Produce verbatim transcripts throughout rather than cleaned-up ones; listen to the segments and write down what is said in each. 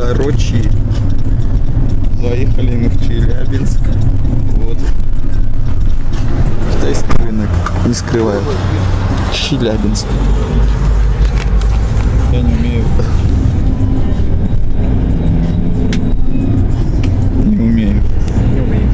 Короче, заехали мы в Челябинск. Вот. Китайский рынок, не скрываю. Челябинск. Я не умею. Не умею. Не умеешь.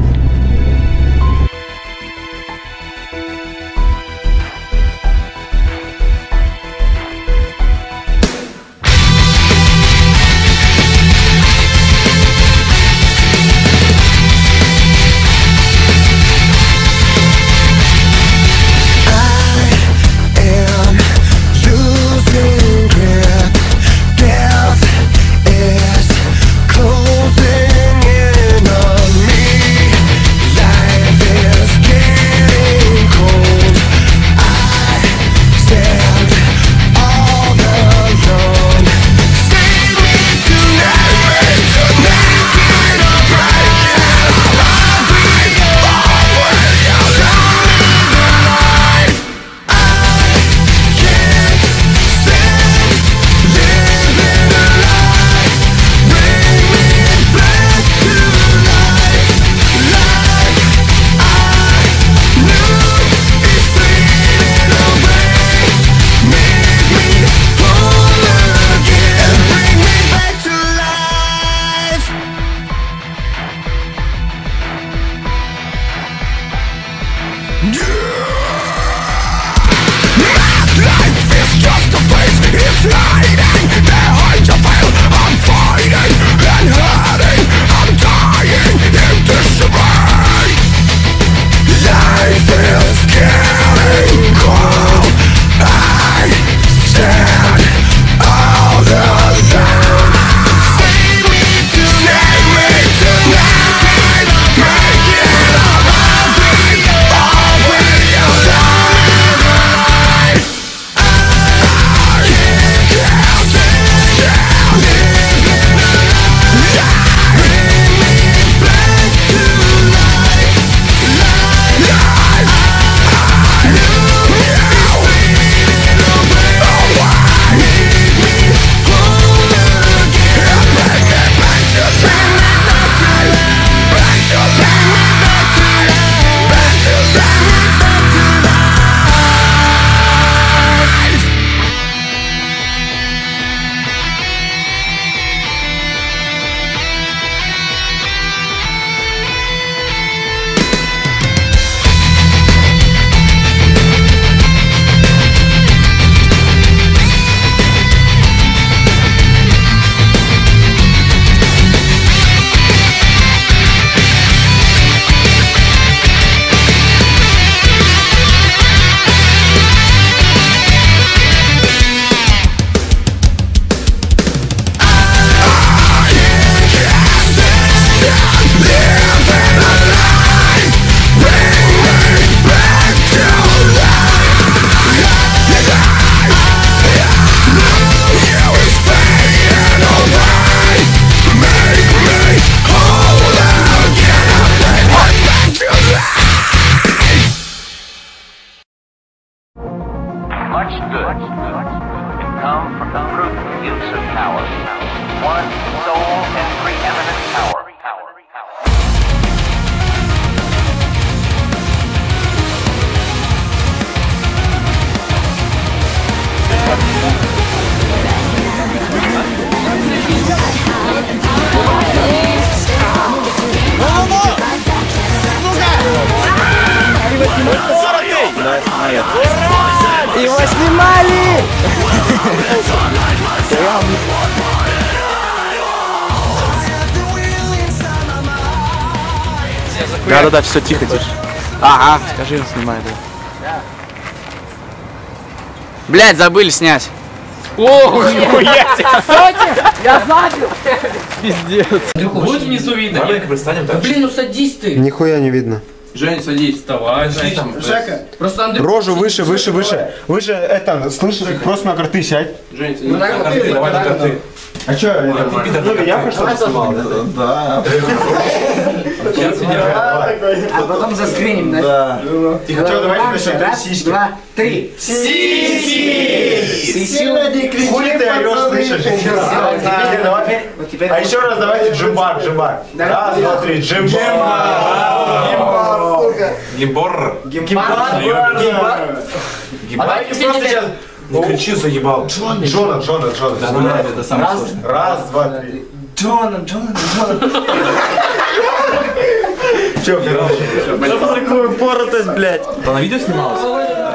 Его снимали! Да-да-да, все, тихо, тише. Ага, скажи, снимай, да. Блять, забыли снять. О, нихуя себе! Я забыл! Пиздец. Будет внизу видно? Маленько пристанем так. Блин, ну садись ты! Нихуя не видно. Жень, садись. Вставай, Жень. Жека, Просто Андрей... рожу выше, выше, выше. Выше, это, слышишь, просто на карты сядь. Жень, садись. На карты, давай на карты. А чё, это, я пришло снимал? Да. Сейчас идем. А потом заскриним, да? Да. Тихо, давайте начнем. Раз, два, три. Сиси! Хули ты орёшь, слышишь? Давай, теперь, вот теперь. А еще раз давайте джимбар, джимбар. Раз, два, три, джимбар. Гибор. Гимбар. А давайте просто сейчас... Не кричи, заебал. Джона, Джона, Джона. Да, ну, это самое сложное. Раз, два, три. Джона, Джона, Джона. Че, короче? Такую поротость, блядь. Это на видео снималось?